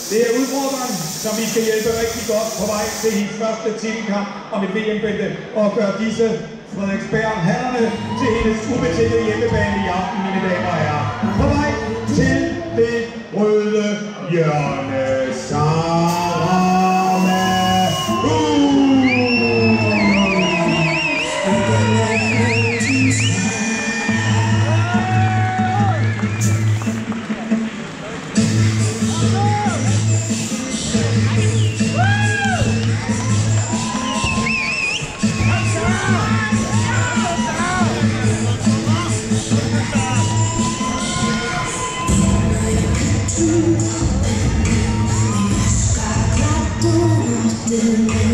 Det er udfordringen, som vi skal hjælpe rigtig godt på vej til hendes første titelkamp om et VM-bælte og gøre disse Frederiksberg-hallerne til hendes ubetingede hjemmebane i aften, mine damer og herrer. På vej til det røde hjørne. Thank you.